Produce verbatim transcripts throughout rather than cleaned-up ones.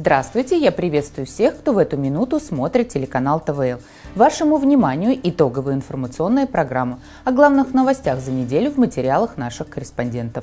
Здравствуйте, я приветствую всех, кто в эту минуту смотрит телеканал тэ вэ эл. Вашему вниманию итоговая информационная программа о главных новостях за неделю в материалах наших корреспондентов.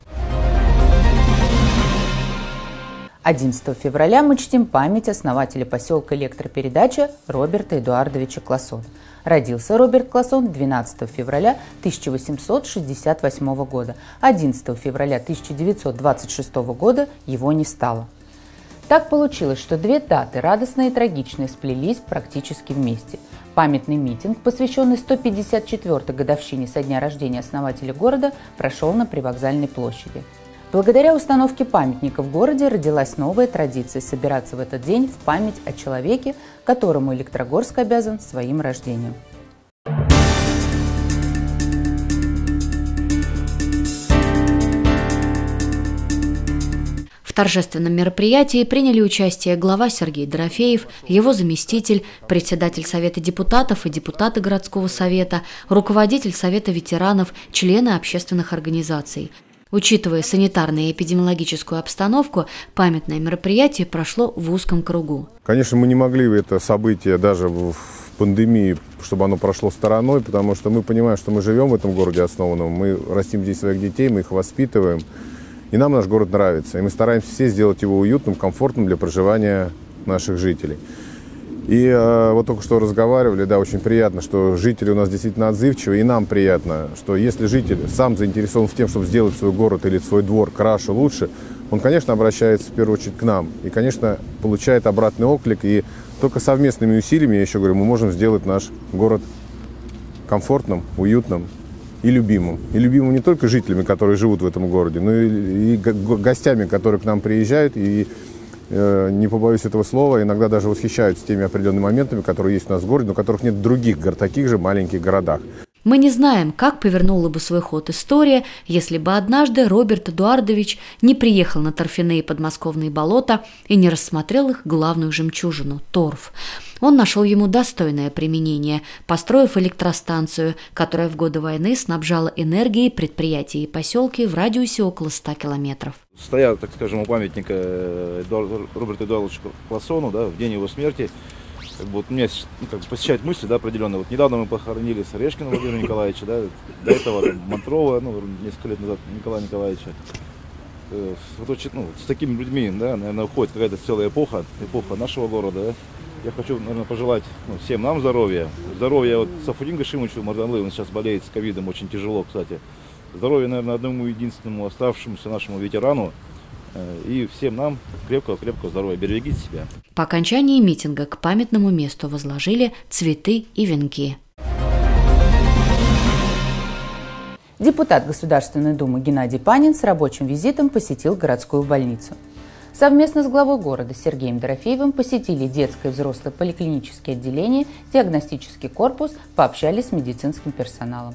одиннадцатого февраля мы чтим память основателя поселка Электропередача Роберта Эдуардовича Классон. Родился Роберт Классон двенадцатого февраля тысяча восемьсот шестьдесят восьмого года. одиннадцатого февраля тысяча девятьсот двадцать шестого года его не стало. Так получилось, что две даты, радостные и трагичные, сплелись практически вместе. Памятный митинг, посвященный сто пятьдесят четвёртой годовщине со дня рождения основателя города, прошел на Привокзальной площади. Благодаря установке памятника в городе родилась новая традиция собираться в этот день в память о человеке, которому Электрогорск обязан своим рождением. В торжественном мероприятии приняли участие глава Сергей Дорофеев, его заместитель, председатель Совета депутатов и депутаты городского совета, руководитель Совета ветеранов, члены общественных организаций. Учитывая санитарную и эпидемиологическую обстановку, памятное мероприятие прошло в узком кругу. Конечно, мы не могли это событие даже в пандемии, чтобы оно прошло стороной, потому что мы понимаем, что мы живем в этом городе основанном, мы растим здесь своих детей, мы их воспитываем. И нам наш город нравится, и мы стараемся все сделать его уютным, комфортным для проживания наших жителей. И э, вот только что разговаривали, да, очень приятно, что жители у нас действительно отзывчивы, и нам приятно, что если житель сам заинтересован в том, чтобы сделать свой город или свой двор краше, лучше, он, конечно, обращается в первую очередь к нам, и, конечно, получает обратный отклик, и только совместными усилиями, я еще говорю, мы можем сделать наш город комфортным, уютным и любимым. И любимым не только жителями, которые живут в этом городе, но и, и гостями, которые к нам приезжают и, э, не побоюсь этого слова, иногда даже восхищаются теми определенными моментами, которые есть у нас в городе, но которых нет в других таких же маленьких городах. Мы не знаем, как повернула бы свой ход история, если бы однажды Роберт Эдуардович не приехал на торфяные подмосковные болота и не рассмотрел их главную жемчужину – торф. Он нашел ему достойное применение, построив электростанцию, которая в годы войны снабжала энергией предприятия и поселки в радиусе около ста километров. Стоя, так скажем, у памятника Эдуарду, Роберту Эдуардовичу Классону, да, в день его смерти, как бы, вот у меня ну, как бы посещают мысли, да, определенные. Вот недавно мы похоронили Сорешкина Владимира Николаевича, да, до этого там, Мантрова, ну, несколько лет назад Николая Николаевича. Вот, очень, ну, с такими людьми, да, наверное, уходит какая-то целая эпоха, эпоха нашего города. Да. Я хочу, наверное, пожелать ну, всем нам здоровья. Здоровья вот Сафудин Гашимовичу Мардамлы, он сейчас болеет с ковидом, очень тяжело, кстати. Здоровья, наверное, одному единственному оставшемуся нашему ветерану. И всем нам крепкого-крепкого здоровья. Берегите себя. По окончании митинга к памятному месту возложили цветы и венки. Депутат Государственной Думы Геннадий Панин с рабочим визитом посетил городскую больницу. Совместно с главой города Сергеем Дорофеевым посетили детское и взрослое поликлинические отделения, диагностический корпус, пообщались с медицинским персоналом.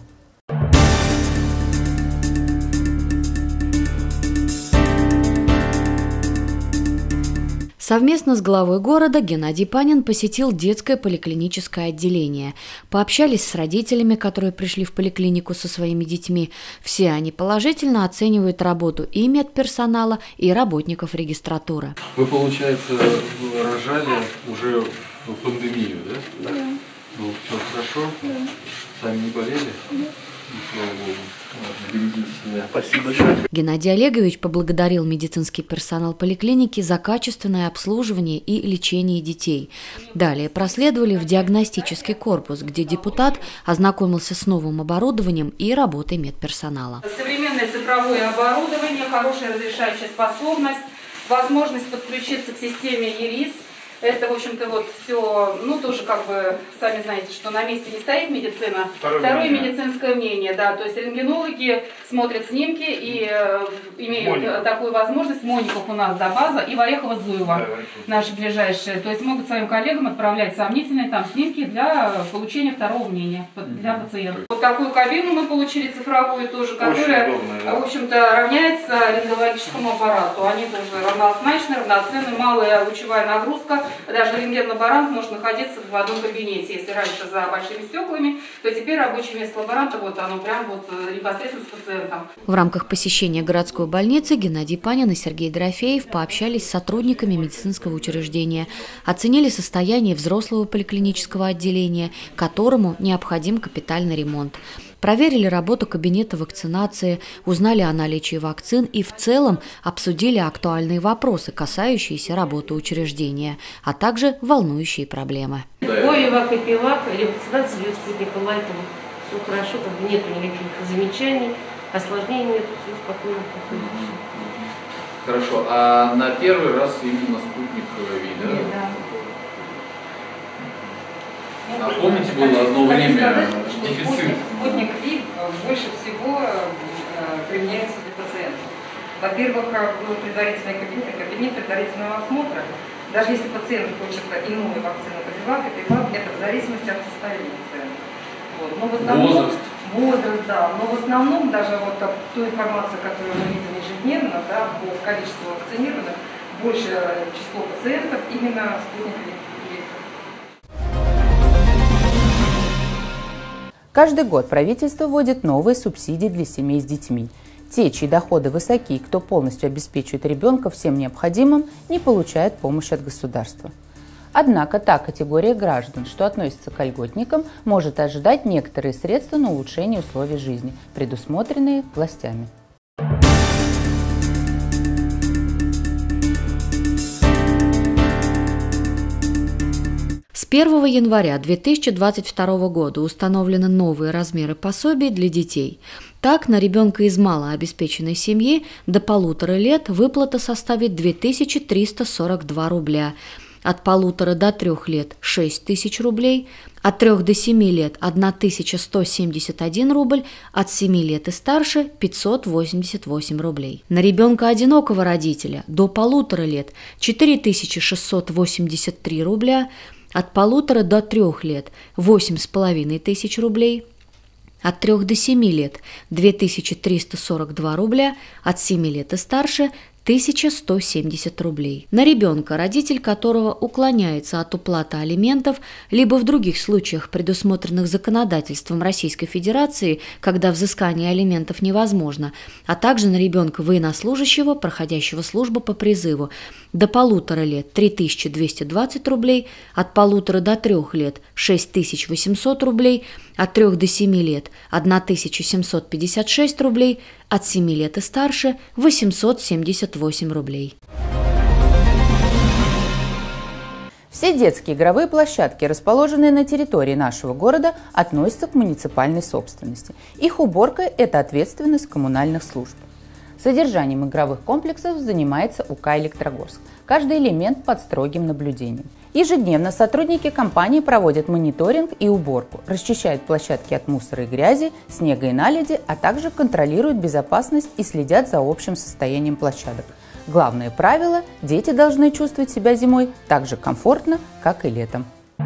Совместно с главой города Геннадий Панин посетил детское поликлиническое отделение. Пообщались с родителями, которые пришли в поликлинику со своими детьми. Все они положительно оценивают работу и медперсонала, и работников регистратуры. Вы, получается, рожали уже в пандемию, да? Да. Ну, все хорошо? Да. Сами не болели? Да. Ну, слава Богу. Берегите себя. Спасибо большое. Геннадий Олегович поблагодарил медицинский персонал поликлиники за качественное обслуживание и лечение детей. Далее проследовали в диагностический корпус, где депутат ознакомился с новым оборудованием и работой медперсонала. Современное цифровое оборудование, хорошая разрешающая способность, возможность подключиться к системе ЕРИС. Это, в общем-то, вот все, ну, тоже как бы, сами знаете, что на месте не стоит медицина. Второе, Второе медицинское мнение, да, то есть рентгенологи смотрят снимки и э, имеют Моника. такую возможность. В Мониках у нас, да, база, и в Орехово-Зуево, да, наши ближайшие. То есть могут своим коллегам отправлять сомнительные там снимки для получения второго мнения для пациента. Вот такую кабину мы получили цифровую тоже, которая, удобно, да. в общем-то, равняется рентгенологическому аппарату. Они тоже равнозначны, равноценны, малая лучевая нагрузка. даже рентген-лаборант может находиться в одном кабинете. Если раньше за большими стеклами, то теперь рабочее место лаборанта, вот оно прям вот непосредственно с пациентом. В рамках посещения городской больницы Геннадий Панин и Сергей Дорофеев пообщались с сотрудниками медицинского учреждения, оценили состояние взрослого поликлинического отделения, которому необходим капитальный ремонт. Проверили работу кабинета вакцинации, узнали о наличии вакцин и в целом обсудили актуальные вопросы, касающиеся работы учреждения, а также волнующие проблемы. Ой-вак и пивак, ревакцинация идет спутника Лайтова. Все хорошо, как бы нет никаких замечаний, осложнений нет, все спокойно проходит. Хорошо, а на первый раз именно спутник Ви, да? Да. А помните, было одно время сказать, дефицит? Спутник, спутник Ви больше всего применяется для пациентов. Во-первых, был предварительный кабинет, кабинет предварительного осмотра. Даже если пациент хочет иную вакцину прививать, это в зависимости от состояния пациента. Вот. Но в основном, возраст. Возраст, да. Но в основном даже вот ту информацию, которую мы видим ежедневно, да, по количеству вакцинированных, большее число пациентов именно спутник Ви. Каждый год правительство вводит новые субсидии для семей с детьми. Те, чьи доходы высоки и кто полностью обеспечивает ребенка всем необходимым, не получают помощь от государства. Однако та категория граждан, что относится к льготникам, может ожидать некоторые средства на улучшение условий жизни, предусмотренные властями. С первого января две тысячи двадцать второго года установлены новые размеры пособий для детей. Так, на ребенка из малообеспеченной семьи до полутора лет выплата составит две тысячи триста сорок два рубля, от полутора до трех лет – шесть тысяч рублей, от трех до семи лет – тысяча сто семьдесят один рубль, от семи лет и старше – пятьсот восемьдесят восемь рублей. На ребенка одинокого родителя до полутора лет – четыре тысячи шестьсот восемьдесят три рубля, от полутора до трех лет – восемь с половиной тысяч рублей, от трех до семи лет – две тысячи триста сорок два рубля, от семи лет и старше – тысяча сто семьдесят рублей. На ребенка, родитель которого уклоняется от уплаты алиментов, либо в других случаях, предусмотренных законодательством Российской Федерации, когда взыскание алиментов невозможно, а также на ребенка военнослужащего, проходящего службу по призыву, до полутора лет – три тысячи двести двадцать рублей, от полутора до трех лет – шесть тысяч восемьсот рублей, от трех до семи лет – тысяча семьсот пятьдесят шесть рублей, от семи лет и старше – восемьсот семьдесят восемь рублей. Все детские игровые площадки, расположенные на территории нашего города, относятся к муниципальной собственности. Их уборка – это ответственность коммунальных служб. Содержанием игровых комплексов занимается УК «Электрогорск». Каждый элемент под строгим наблюдением. Ежедневно сотрудники компании проводят мониторинг и уборку, расчищают площадки от мусора и грязи, снега и наледи, а также контролируют безопасность и следят за общим состоянием площадок. Главное правило – дети должны чувствовать себя зимой так же комфортно, как и летом.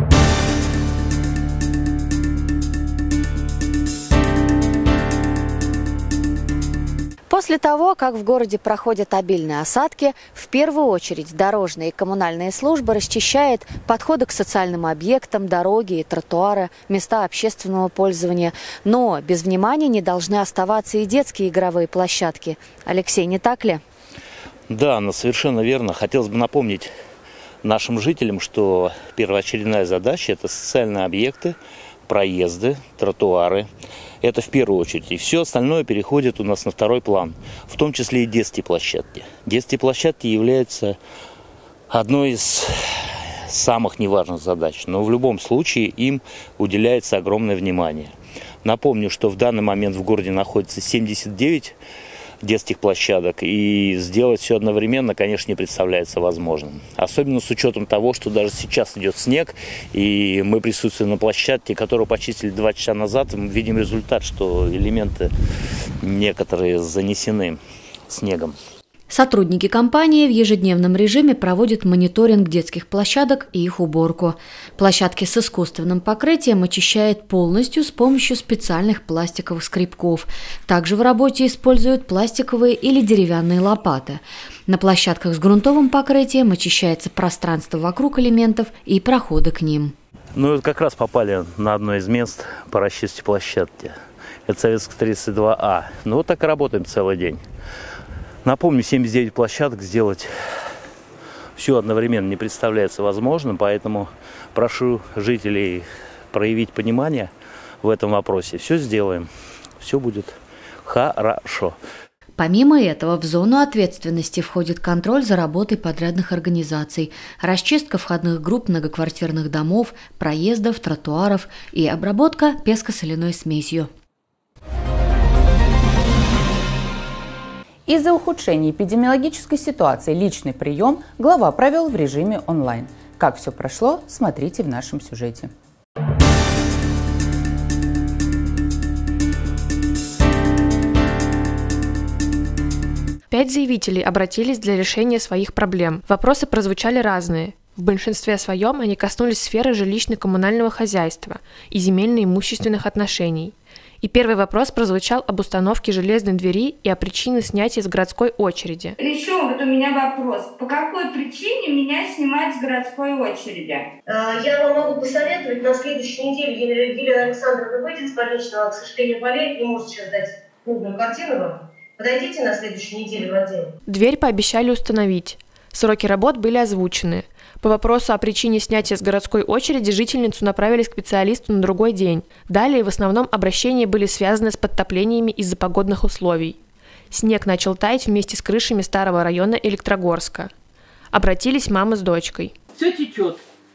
После того, как в городе проходят обильные осадки, в первую очередь дорожные и коммунальные службы расчищают подходы к социальным объектам, дороги и тротуары, места общественного пользования. Но без внимания не должны оставаться и детские игровые площадки. Алексей, не так ли? Да, но совершенно верно. Хотелось бы напомнить нашим жителям, что первоочередная задача – это социальные объекты, проезды, тротуары. Это в первую очередь. И все остальное переходит у нас на второй план, в том числе и детские площадки. Детские площадки являются одной из самых неважных задач, но в любом случае им уделяется огромное внимание. Напомню, что в данный момент в городе находится семьдесят девять детских площадок, и сделать все одновременно, конечно, не представляется возможным. Особенно с учетом того, что даже сейчас идет снег, и мы присутствуем на площадке, которую почистили два часа назад, мы видим результат, что элементы некоторые занесены снегом. Сотрудники компании в ежедневном режиме проводят мониторинг детских площадок и их уборку. Площадки с искусственным покрытием очищают полностью с помощью специальных пластиковых скребков. Также в работе используют пластиковые или деревянные лопаты. На площадках с грунтовым покрытием очищается пространство вокруг элементов и проходы к ним. Ну, вот как раз попали на одно из мест по расчистке площадки. Это Советская тридцать два А. Ну, вот так и работаем целый день. Напомню, семьдесят девять площадок сделать все одновременно не представляется возможным, поэтому прошу жителей проявить понимание в этом вопросе. Все сделаем, все будет хорошо. Помимо этого, в зону ответственности входит контроль за работой подрядных организаций, расчистка входных групп многоквартирных домов, проездов, тротуаров и обработка песко-соляной смесью. Из-за ухудшения эпидемиологической ситуации личный прием глава провел в режиме онлайн. Как все прошло, смотрите в нашем сюжете. Пять заявителей обратились для решения своих проблем. Вопросы прозвучали разные. В большинстве своем они коснулись сферы жилищно-коммунального хозяйства и земельно-имущественных отношений. И первый вопрос прозвучал об установке железной двери и о причине снятия с городской очереди. Еще вот у меня вопрос. По какой причине меня снимать с городской очереди? Я вам могу посоветовать. На следующей неделе Елена Александровна выйдет с больничного, к сожалению, болеет, не может сейчас дать полную картину вам. Подойдите на следующей неделе в отдел. Дверь пообещали установить. Сроки работ были озвучены. По вопросу о причине снятия с городской очереди жительницу направили к специалисту на другой день. Далее в основном обращения были связаны с подтоплениями из-за погодных условий. Снег начал таять вместе с крышами старого района Электрогорска. Обратились мама с дочкой. Все течет.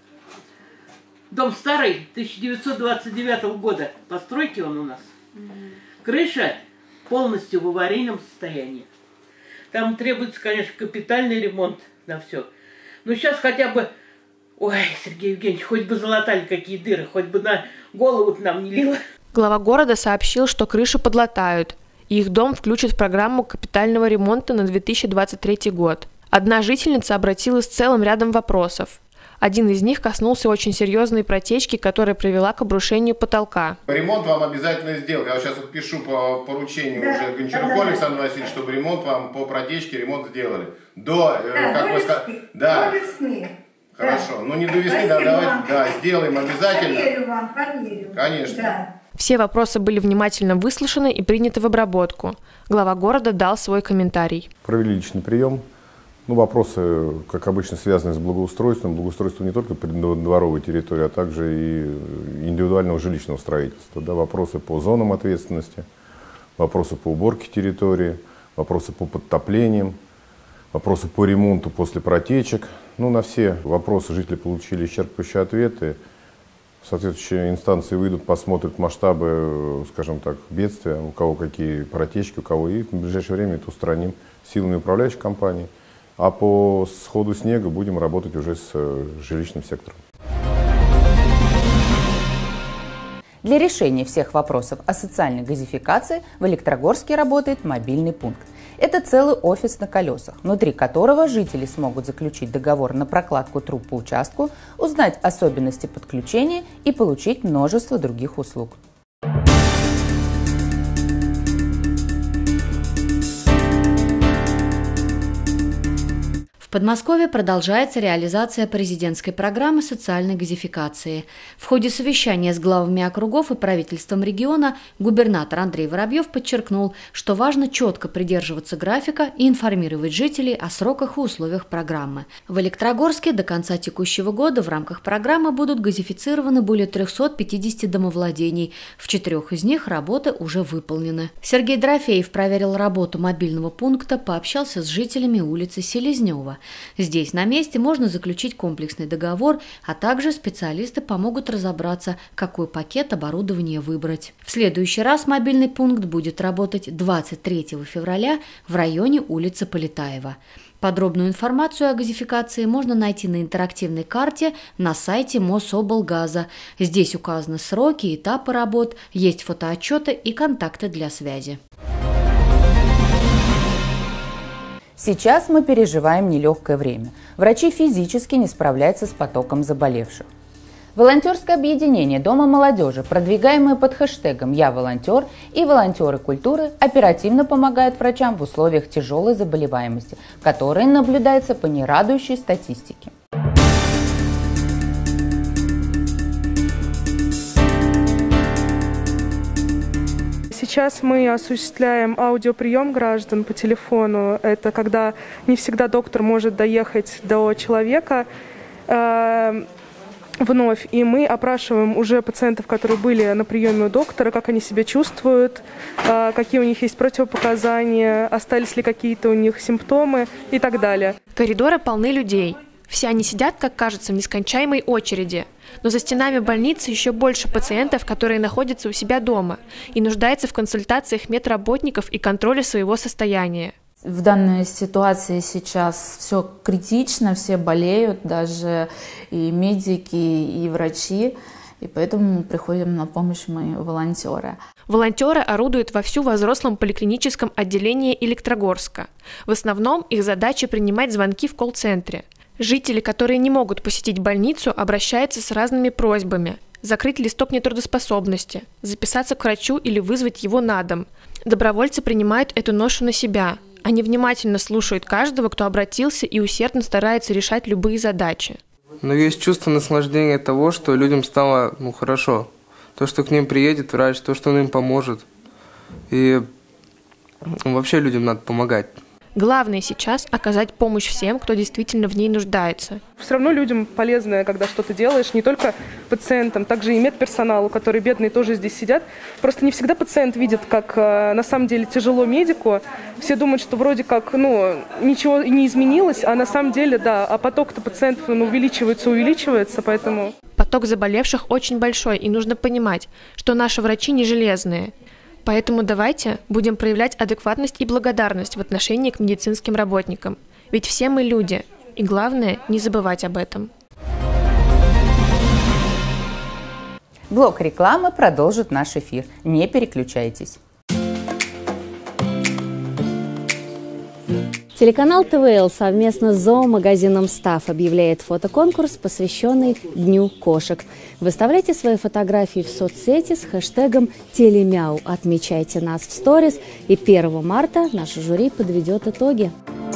Дом старый, тысяча девятьсот двадцать девятого года. Постройки он у нас. Крыша полностью в аварийном состоянии. Там требуется, конечно, капитальный ремонт на все. Но сейчас хотя бы... Ой, Сергей Евгеньевич, хоть бы залатали какие дыры, хоть бы на голову нам не лило. Глава города сообщил, что крышу подлатают, и их дом включат в программу капитального ремонта на две тысячи двадцать третий год. Одна жительница обратилась с целым рядом вопросов. Один из них коснулся очень серьезной протечки, которая привела к обрушению потолка. Ремонт вам обязательно сделать. Я сейчас вот пишу по поручению да, уже Гончаруку да, да, Александру Васильевичу, чтобы ремонт вам по протечке ремонт сделали. До, да, как до вы сказали, да. До весны. Хорошо. Да. Ну не до весны, да, давайте, да, сделаем обязательно. Поверю вам, поверю. Конечно. Да. Все вопросы были внимательно выслушаны и приняты в обработку. Глава города дал свой комментарий. Провели личный прием. Ну, вопросы, как обычно, связаны с благоустройством. Благоустройство не только придворовой территории, а также и индивидуального жилищного строительства. Да, вопросы по зонам ответственности, вопросы по уборке территории, вопросы по подтоплениям, вопросы по ремонту после протечек. Ну, на все вопросы жители получили исчерпывающие ответы. Соответствующие инстанции выйдут, посмотрят масштабы, скажем так, бедствия, у кого какие протечки, у кого, и в ближайшее время это устраним силами управляющей компании. А по сходу снега будем работать уже с жилищным сектором. Для решения всех вопросов о социальной газификации в Электрогорске работает мобильный пункт. Это целый офис на колесах, внутри которого жители смогут заключить договор на прокладку труб по участку, узнать особенности подключения и получить множество других услуг. В Подмосковье продолжается реализация президентской программы социальной газификации. В ходе совещания с главами округов и правительством региона губернатор Андрей Воробьев подчеркнул, что важно четко придерживаться графика и информировать жителей о сроках и условиях программы. В Электрогорске до конца текущего года в рамках программы будут газифицированы более трёхсот пятидесяти домовладений. В четырех из них работы уже выполнены. Сергей Дорофеев проверил работу мобильного пункта, пообщался с жителями улицы Селезнева. Здесь на месте можно заключить комплексный договор, а также специалисты помогут разобраться, какой пакет оборудования выбрать. В следующий раз мобильный пункт будет работать двадцать третьего февраля в районе улицы Полетаева. Подробную информацию о газификации можно найти на интерактивной карте на сайте Мособлгаза. Здесь указаны сроки, этапы работ, есть фотоотчеты и контакты для связи. Сейчас мы переживаем нелегкое время. Врачи физически не справляются с потоком заболевших. Волонтерское объединение Дома молодежи, продвигаемое под хэштегом «Я волонтер», и волонтеры культуры оперативно помогают врачам в условиях тяжелой заболеваемости, которая наблюдается по нерадующей статистике. Сейчас мы осуществляем аудиоприем граждан по телефону. Это когда не всегда доктор может доехать до человека э, вновь. И мы опрашиваем уже пациентов, которые были на приеме у доктора, как они себя чувствуют, э, какие у них есть противопоказания, остались ли какие-то у них симптомы и так далее. Коридоры полны людей. Все они сидят, как кажется, в нескончаемой очереди. Но за стенами больницы еще больше пациентов, которые находятся у себя дома и нуждаются в консультациях медработников и контроле своего состояния. В данной ситуации сейчас все критично, все болеют, даже и медики, и врачи. И поэтому мы приходим на помощь мы, волонтеры. Волонтеры орудуют вовсю во взрослом поликлиническом отделении Электрогорска. В основном их задача принимать звонки в колл-центре. Жители, которые не могут посетить больницу, обращаются с разными просьбами: закрыть листок нетрудоспособности, записаться к врачу или вызвать его на дом. Добровольцы принимают эту ношу на себя. Они внимательно слушают каждого, кто обратился, и усердно стараются решать любые задачи. Но есть чувство наслаждения того, что людям стало ну, хорошо. То, что к ним приедет врач, то, что он им поможет. И вообще людям надо помогать. Главное сейчас – оказать помощь всем, кто действительно в ней нуждается. Все равно людям полезно, когда что-то делаешь, не только пациентам, также и медперсоналу, которые бедные тоже здесь сидят. Просто не всегда пациент видит, как э, на самом деле тяжело медику. Все думают, что вроде как ну, ничего не изменилось, а на самом деле, да, а поток-то пациентов ну, увеличивается, увеличивается, поэтому… Поток заболевших очень большой, и нужно понимать, что наши врачи не железные. Поэтому давайте будем проявлять адекватность и благодарность в отношении к медицинским работникам. Ведь все мы люди, и главное не забывать об этом. Блок рекламы продолжит наш эфир. Не переключайтесь. Телеканал тэ вэ эл совместно с зоомагазином «Став» объявляет фотоконкурс, посвященный Дню кошек. Выставляйте свои фотографии в соцсети с хэштегом «Телемяу». Отмечайте нас в сторис, и первого марта наше жюри подведет итоги.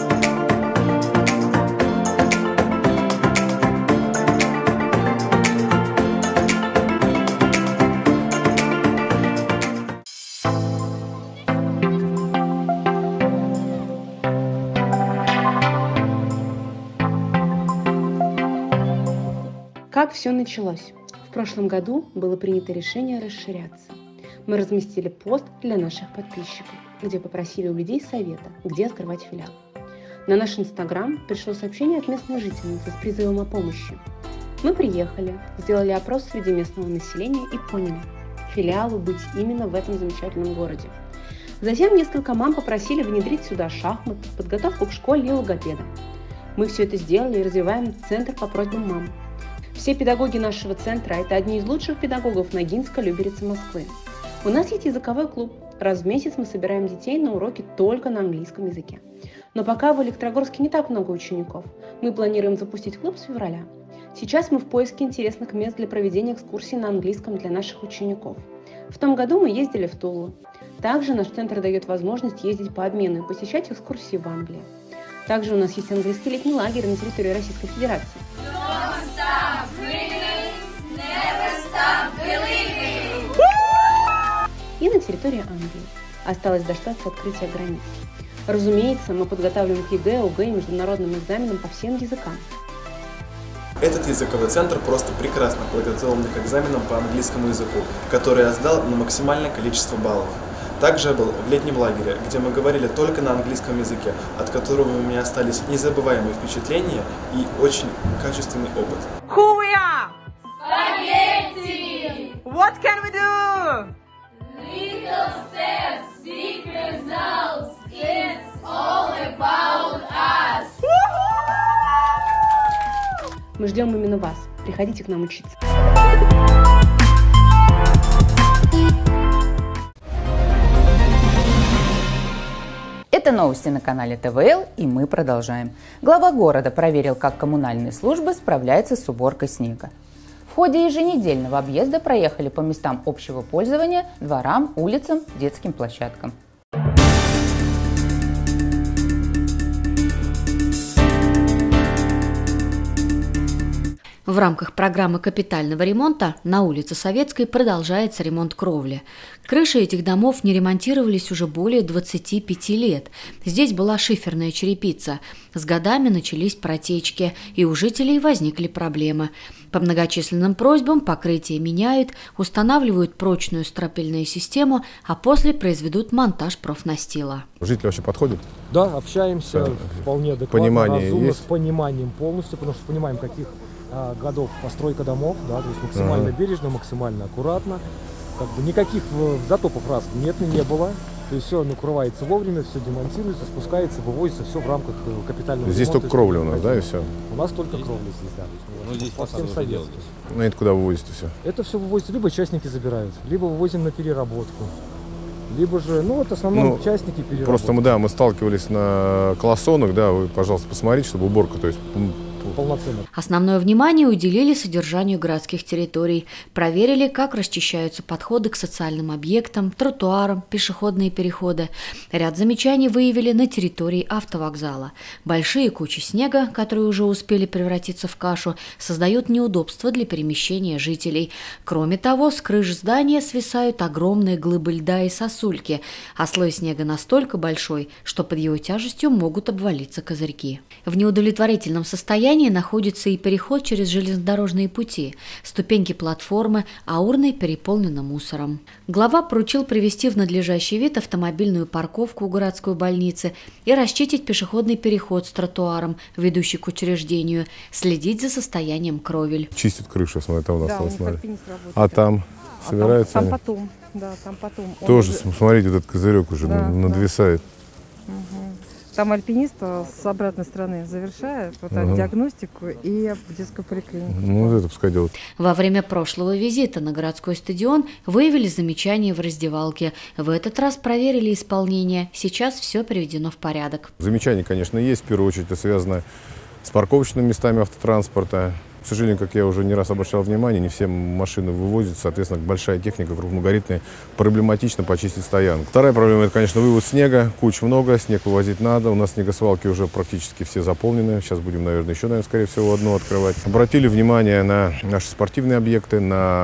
Как все началось? В прошлом году было принято решение расширяться. Мы разместили пост для наших подписчиков, где попросили у людей совета, где открывать филиал. На наш инстаграм пришло сообщение от местной жительницы с призывом о помощи. Мы приехали, сделали опрос среди местного населения и поняли – филиалу быть именно в этом замечательном городе. Затем несколько мам попросили внедрить сюда шахматы, подготовку к школе и логопеда. Мы все это сделали и развиваем центр по просьбам мам. Все педагоги нашего центра – это одни из лучших педагогов Ногинска, Люберец и Москвы. У нас есть языковой клуб. Раз в месяц мы собираем детей на уроки только на английском языке. Но пока в Электрогорске не так много учеников. Мы планируем запустить клуб с февраля. Сейчас мы в поиске интересных мест для проведения экскурсий на английском для наших учеников. В том году мы ездили в Тулу. Также наш центр дает возможность ездить по обмену и посещать экскурсии в Англии. Также у нас есть английский летний лагерь на территории Российской Федерации. И на территории Англии. Осталось дождаться открытия границ. Разумеется, мы подготавливаем к ЕГЭ, ОГЭ и международным экзаменам по всем языкам. Этот языковой центр просто прекрасно подготовил меня к экзаменам по английскому языку, который я сдал на максимальное количество баллов. Также я был в летнем лагере, где мы говорили только на английском языке, от которого у меня остались незабываемые впечатления и очень качественный опыт. Who we are? Spaghetti! What can we do? Little steps, big results. It's all about us. Мы ждем именно вас. Приходите к нам учиться. Это Это новости на канале тэ вэ эл, и мы продолжаем. Глава города проверил, как коммунальные службы справляются с уборкой снега. В ходе еженедельного объезда проехали по местам общего пользования, дворам, улицам, детским площадкам. В рамках программы капитального ремонта на улице Советской продолжается ремонт кровли. Крыши этих домов не ремонтировались уже более двадцати пяти лет. Здесь была шиферная черепица. С годами начались протечки, и у жителей возникли проблемы. По многочисленным просьбам покрытие меняют, устанавливают прочную стропильную систему, а после произведут монтаж профнастила. Жители вообще подходят? Да, общаемся да. вполне адекватно, Понимание разумно, есть? С пониманием полностью, потому что понимаем, каких а, годов постройка домов, да, то есть максимально ага. бережно, максимально аккуратно. Как бы никаких затопов раз нет и не было. То есть все накрывается вовремя, все демонтируется, спускается, вывозится, все в рамках капитального здесь ремонта. Здесь только кровля у нас, да, и все? У нас только кровля здесь, да. Ну, здесь по всем советам. Ну, это куда вывозите все? Это все вывозится, либо частники забирают, либо вывозим на переработку. Либо же, ну, вот в основном ну, частники переработки. Просто мы, да, мы сталкивались на колосонах, да, вы, пожалуйста, посмотрите, чтобы уборка, то есть... полноценно. Основное внимание уделили содержанию городских территорий. Проверили, как расчищаются подходы к социальным объектам, тротуарам, пешеходные переходы. Ряд замечаний выявили на территории автовокзала. Большие кучи снега, которые уже успели превратиться в кашу, создают неудобства для перемещения жителей. Кроме того, с крыш здания свисают огромные глыбы льда и сосульки, а слой снега настолько большой, что под его тяжестью могут обвалиться козырьки. В неудовлетворительном состоянии находится и переход через железнодорожные пути, ступеньки платформы, а урны переполнены мусором. Глава поручил привести в надлежащий вид автомобильную парковку у городской больницы и расчистить пешеходный переход с тротуаром, ведущий к учреждению, следить за состоянием кровель. Чистит крышу, смотри, там у нас. Да, там, у смотри. альпинист работает. А там а собирается? Там, там потом, да, там потом. Тоже, уже... смотрите, этот козырек уже да, надвисает. Да. Угу. Там альпинист с обратной стороны завершает вот так, ага. диагностику и детскую поликлинику. Ну, это пускай делают. Во время прошлого визита на городской стадион выявили замечания в раздевалке. В этот раз проверили исполнение. Сейчас все приведено в порядок. Замечания, конечно, есть. В первую очередь это связано с парковочными местами автотранспорта. К сожалению, как я уже не раз обращал внимание, не все машины вывозят, соответственно, большая техника, крупногабаритная, проблематично почистить стоянку. Вторая проблема – это, конечно, вывоз снега. Куч много, снег вывозить надо. У нас снегосвалки уже практически все заполнены. Сейчас будем, наверное, еще, наверное, скорее всего, одну открывать. Обратили внимание на наши спортивные объекты,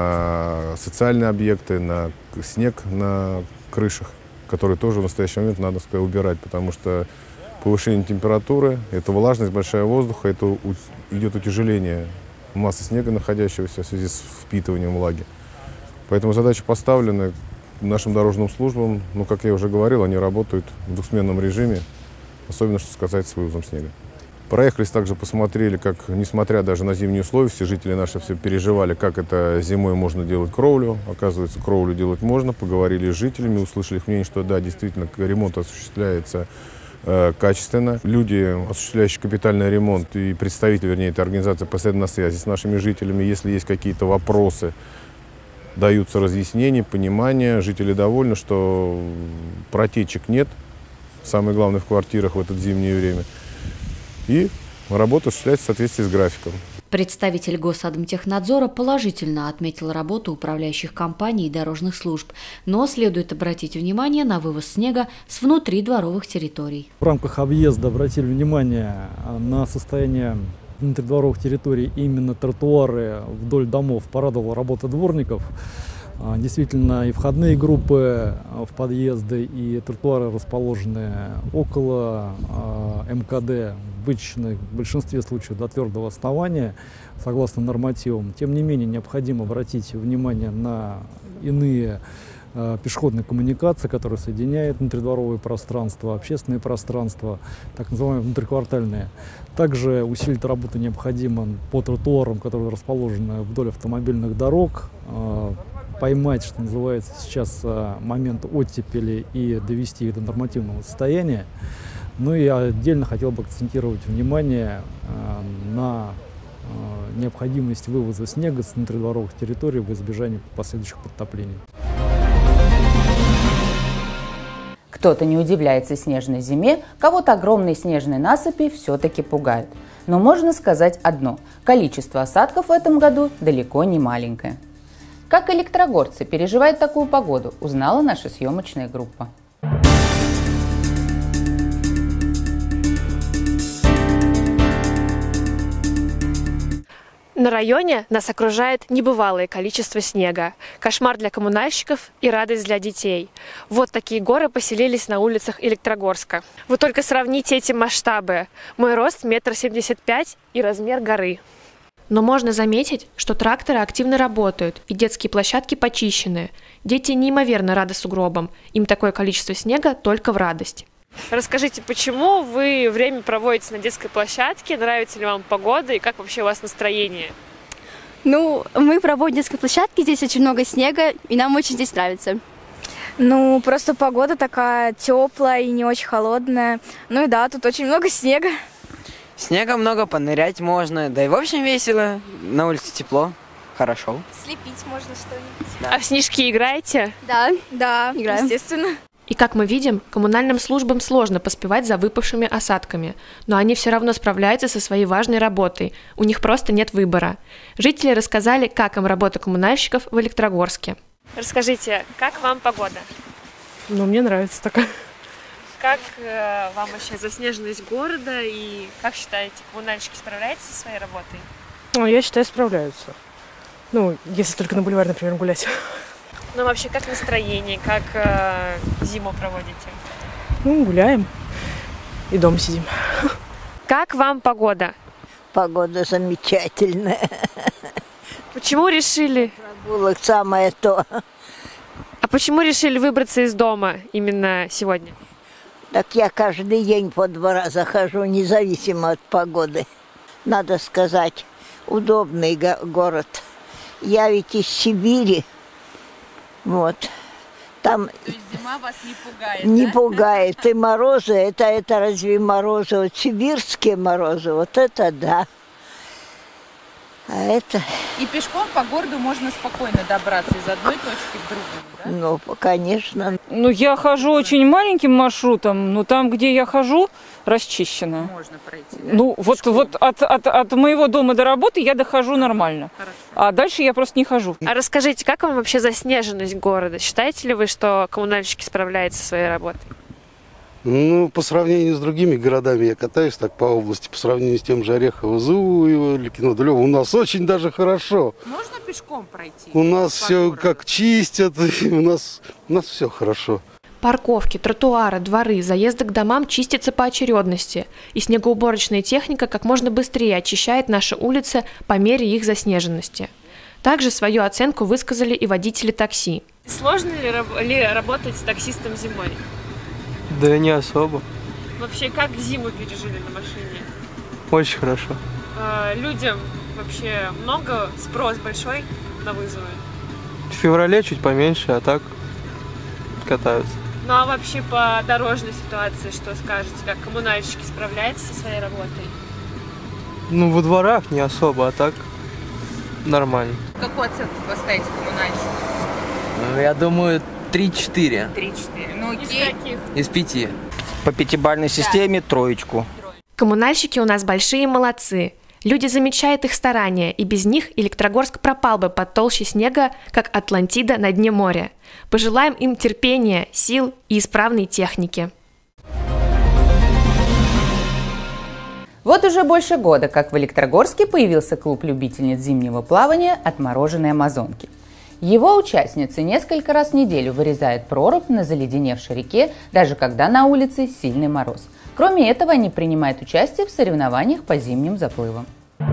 на социальные объекты, на снег на крышах, который тоже в настоящий момент надо, сказать, убирать, потому что повышение температуры, это влажность большая воздуха, это идет утяжеление массы снега, находящегося в связи с впитыванием влаги. Поэтому задача поставлена нашим дорожным службам. Ну, как я уже говорил, они работают в двухсменном режиме, особенно что касается вывозом снега. Проехались также, посмотрели, как, несмотря даже на зимние условия, все жители наши все переживали, как это зимой можно делать кровлю. Оказывается, кровлю делать можно. Поговорили с жителями, услышали их мнение, что да, действительно, ремонт осуществляется качественно. Люди, осуществляющие капитальный ремонт, и представители, вернее, этой организации постоянно на связи с нашими жителями. Если есть какие-то вопросы, даются разъяснения, понимание. Жители довольны, что протечек нет, самое главное, в квартирах в это зимнее время. И работа осуществляется в соответствии с графиком. Представитель Госадмтехнадзора положительно отметил работу управляющих компаний и дорожных служб, но следует обратить внимание на вывоз снега с внутридворовых территорий. В рамках объезда обратили внимание на состояние внутридворовых территорий, именно тротуары вдоль домов. Порадовала работа дворников. Действительно, и входные группы в подъезды, и тротуары, расположенные около эм ка дэ, вычищены в большинстве случаев до твердого основания, согласно нормативам. Тем не менее, необходимо обратить внимание на иные пешеходные коммуникации, которые соединяют внутридворовые пространства, общественные пространства, так называемые внутриквартальные. Также усилить работу необходимо по тротуарам, которые расположены вдоль автомобильных дорог, поймать, что называется, сейчас момент оттепели и довести их до нормативного состояния. Ну и отдельно хотел бы акцентировать внимание на необходимость вывоза снега с внутридворовых территорий в избежание последующих подтоплений. К Кто-то не удивляется снежной зиме, кого-то огромные снежные насыпи все-таки пугают. Но можно сказать одно – количество осадков в этом году далеко не маленькое. Как электрогорцы переживают такую погоду, узнала наша съемочная группа. На районе нас окружает небывалое количество снега. Кошмар для коммунальщиков и радость для детей. Вот такие горы поселились на улицах Электрогорска. Вы только сравните эти масштабы. Мой рост метр семьдесят пять и размер горы. Но можно заметить, что тракторы активно работают и детские площадки почищены. Дети неимоверно рады сугробам. Им такое количество снега только в радость. Расскажите, почему вы время проводите на детской площадке, нравится ли вам погода и как вообще у вас настроение? Ну, мы проводим на детской площадке, здесь очень много снега, и нам очень здесь нравится. Ну, просто погода такая теплая и не очень холодная. Ну и да, тут очень много снега. Снега много, понырять можно, да и в общем весело, на улице тепло, хорошо. Слепить можно что-нибудь. Да. А в снежки играете? Да, да, играем. Естественно. И как мы видим, коммунальным службам сложно поспевать за выпавшими осадками, но они все равно справляются со своей важной работой, у них просто нет выбора. Жители рассказали, как им работа коммунальщиков в Электрогорске. Расскажите, как вам погода? Ну, мне нравится такая. Как э, вам вообще заснеженность города и как считаете, коммунальщики справляются со своей работой? Ну, я считаю, справляются. Ну, если только на бульваре, например, гулять. Ну, вообще, как настроение, как э, зиму проводите? Ну, гуляем и дома сидим. Как вам погода? Погода замечательная. Почему решили? Прогулок самое то. А почему решили выбраться из дома именно сегодня? Так я каждый день по два раза хожу, независимо от погоды. Надо сказать, удобный го- город. Я ведь из Сибири. Вот. Там То есть зима вас не пугает, не да? пугает. И морозы, это, это разве морозы? Вот сибирские морозы, вот это да. А это... И пешком по городу можно спокойно добраться из одной точки в другую, да? Ну, конечно. Ну, я хожу очень маленьким маршрутом, но там, где я хожу, расчищено. Можно пройти, да? Ну, вот, вот от, от, от моего дома до работы я дохожу нормально. Хорошо. А дальше я просто не хожу. А расскажите, как вам вообще заснеженность города? Считаете ли вы, что коммунальщики справляются со своей работой? Ну, по сравнению с другими городами, я катаюсь так по области, по сравнению с тем же Орехово-Зуево или Кино-Дулево, у нас очень даже хорошо. Можно пешком пройти? У нас все городу? Как чистят, у нас, у нас все хорошо. Парковки, тротуары, дворы, заезды к домам чистятся по очередности, и снегоуборочная техника как можно быстрее очищает наши улицы по мере их заснеженности. Также свою оценку высказали и водители такси. Сложно ли, ли работать с таксистом зимой? Да не особо. Вообще, как зиму пережили на машине? Очень хорошо. Э, людям вообще много, спрос большой на вызовы? В феврале чуть поменьше, а так катаются. Ну а вообще по дорожной ситуации что скажете? Как коммунальщики справляются со своей работой? Ну, во дворах не особо, а так нормально. Какую оценку вы ставите коммунальщику? Ну, я думаю, три-четыре. три-четыре. Ну, Из окей. каких? Из пяти. По пятибалльной системе троечку. Коммунальщики у нас большие молодцы. Люди замечают их старания, и без них Электрогорск пропал бы под толщей снега, как Атлантида на дне моря. Пожелаем им терпения, сил и исправной техники. Вот уже больше года, как в Электрогорске появился клуб любительниц зимнего плавания «Отмороженные амазонки». Его участницы несколько раз в неделю вырезают прорубь на заледеневшей реке, даже когда на улице сильный мороз. Кроме этого, они принимают участие в соревнованиях по зимним заплывам.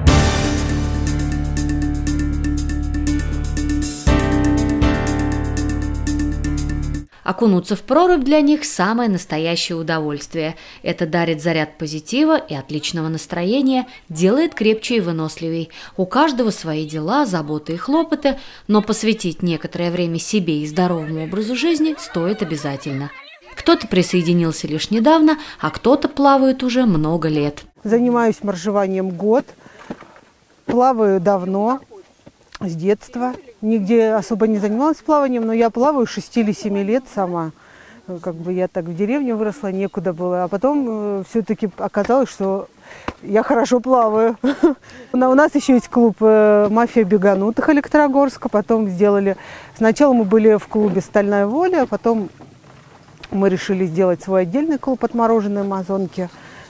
Окунуться в прорубь для них – самое настоящее удовольствие. Это дарит заряд позитива и отличного настроения, делает крепче и выносливей. У каждого свои дела, заботы и хлопоты, но посвятить некоторое время себе и здоровому образу жизни стоит обязательно. Кто-то присоединился лишь недавно, а кто-то плавает уже много лет. Занимаюсь моржеванием год, плаваю давно, с детства. Нигде особо не занималась плаванием, но я плаваю с шести или семи лет сама. Как бы я так в деревне выросла, некуда было. А потом э, все-таки оказалось, что я хорошо плаваю. У нас еще есть клуб «Мафия беганутых» Электрогорска. Потом сделали... Сначала мы были в клубе «Стальная воля», а потом мы решили сделать свой отдельный клуб «Отмороженные амазонки».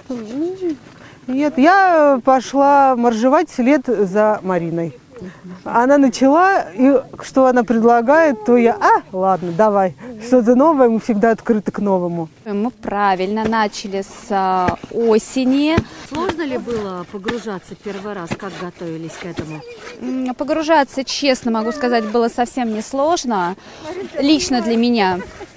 Нет, я пошла моржевать вслед за Мариной. Она начала, и что она предлагает, то я, а, ладно, давай, что-то новое, мы всегда открыты к новому. Мы правильно начали с осени. Сложно ли было погружаться первый раз? Как готовились к этому? Погружаться, честно могу сказать, было совсем несложно. Лично для меня.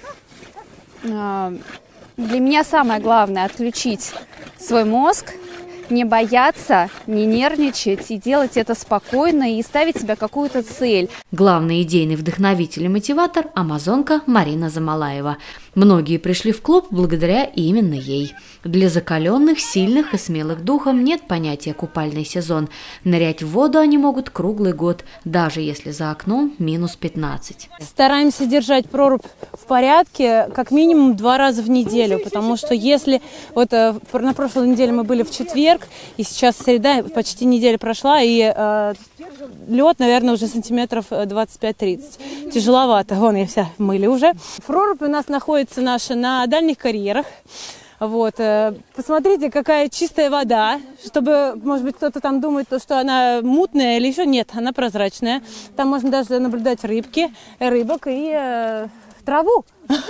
Для меня самое главное – отключить свой мозг, не бояться, не нервничать и делать это спокойно и ставить себе какую-то цель. Главный идейный вдохновитель и мотиватор – амазонка Марина Замалаева. Многие пришли в клуб благодаря именно ей. Для закаленных, сильных и смелых духом нет понятия «купальный сезон». Нырять в воду они могут круглый год, даже если за окном минус пятнадцать. Стараемся держать прорубь в порядке как минимум два раза в неделю, потому что если вот на прошлой неделе мы были в четверг, и сейчас среда, почти неделя прошла, и э, лед, наверное, уже сантиметров двадцать пять тридцать. Тяжеловато. Вон, я вся в мыле уже. Прорубь у нас находится наша на дальних карьерах. Вот. Посмотрите, какая чистая вода. Чтобы, может быть, кто-то там думает, что она мутная или еще нет, она прозрачная. Там можно даже наблюдать рыбки, рыбок и э, траву.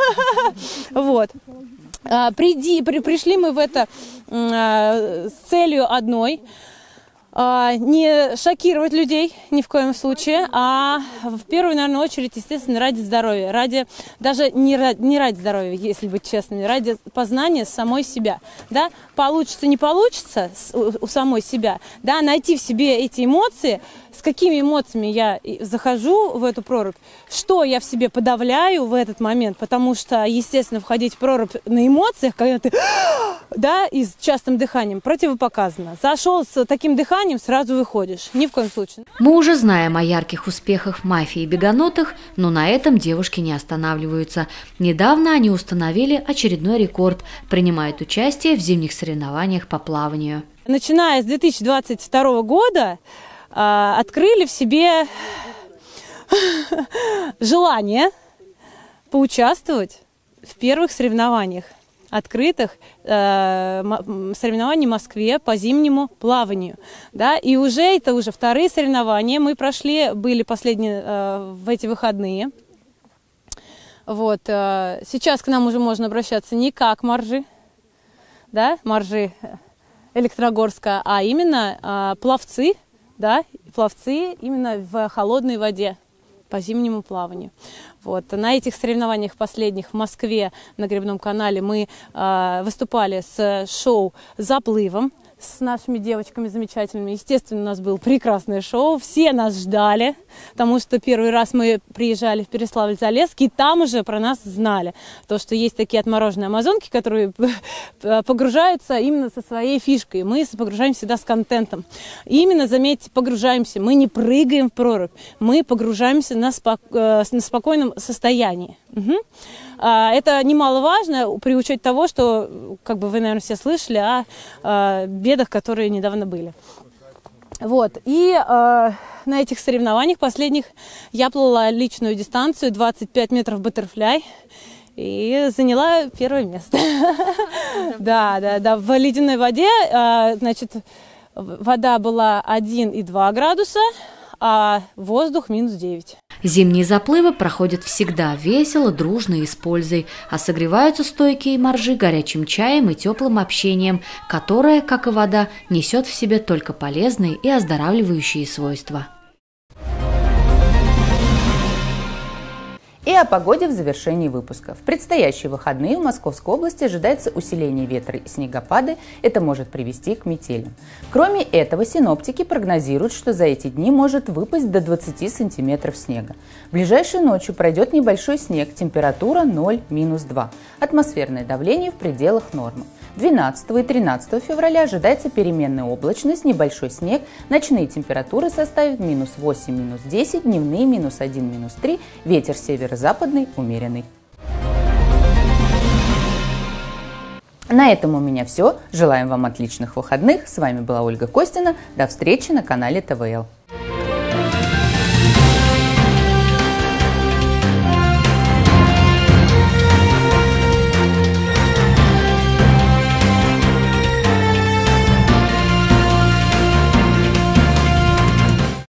Вот. Приди, при, пришли мы в это э, с целью одной. Не шокировать людей ни в коем случае, а в первую, наверное, очередь, естественно, ради здоровья, ради, даже не ради, не ради здоровья, если быть честными, ради познания самой себя, да, получится, не получится у, у самой себя, да, найти в себе эти эмоции, с какими эмоциями я захожу в эту прорубь, что я в себе подавляю в этот момент, потому что, естественно, входить в прорубь на эмоциях, когда ты, да, и с частым дыханием, противопоказано. Зашел с таким дыханием, сразу выходишь. Ни в коем случае. Мы уже знаем о ярких успехах мафии и беганутых, но на этом девушки не останавливаются. Недавно они установили очередной рекорд, принимают участие в зимних соревнованиях по плаванию. Начиная с две тысячи двадцать второго года э, открыли в себе желание поучаствовать в первых соревнованиях. Открытых э, соревнований в Москве по зимнему плаванию. Да? И уже это уже вторые соревнования мы прошли, были последние э, в эти выходные. Вот, э, сейчас к нам уже можно обращаться не как моржи, да, моржи Электрогорска, а именно э, пловцы, да, пловцы именно в холодной воде по зимнему плаванию. Вот. На этих соревнованиях последних в Москве на Гребном канале мы э, выступали с шоу «Заплывом» с нашими девочками замечательными. Естественно, у нас было прекрасное шоу, все нас ждали, потому что первый раз мы приезжали в Переславль-Залесский, и там уже про нас знали. То, что есть такие отмороженные амазонки, которые погружаются именно со своей фишкой. Мы погружаемся всегда с контентом. И именно, заметьте, погружаемся. Мы не прыгаем в прорубь, мы погружаемся на, спок... на спокойном состоянии. Угу. Это немаловажно при учете того, что, как бы вы, наверное, все слышали о, о бедах, которые недавно были. Вот. И э, на этих соревнованиях последних я плыла личную дистанцию двадцать пять метров баттерфляй и заняла первое место. Да, да, да. В ледяной воде, значит, вода была один и два градуса, а воздух минус девять. Зимние заплывы проходят всегда весело, дружно и с пользой, а согреваются стойкие моржи горячим чаем и теплым общением, которое, как и вода, несет в себе только полезные и оздоравливающие свойства. И о погоде в завершении выпуска. В предстоящие выходные в Московской области ожидается усиление ветра и снегопады. Это может привести к метелям. Кроме этого, синоптики прогнозируют, что за эти дни может выпасть до двадцати сантиметров снега. Ближайшей ночью пройдет небольшой снег, температура ноль — два. Атмосферное давление в пределах нормы. двенадцатого и тринадцатого февраля ожидается переменная облачность, небольшой снег, ночные температуры составят минус восемь — минус десять, дневные минус один — минус три, ветер северо-западный умеренный. На этом у меня все. Желаем вам отличных выходных. С вами была Ольга Костина. До встречи на канале ТВЛ.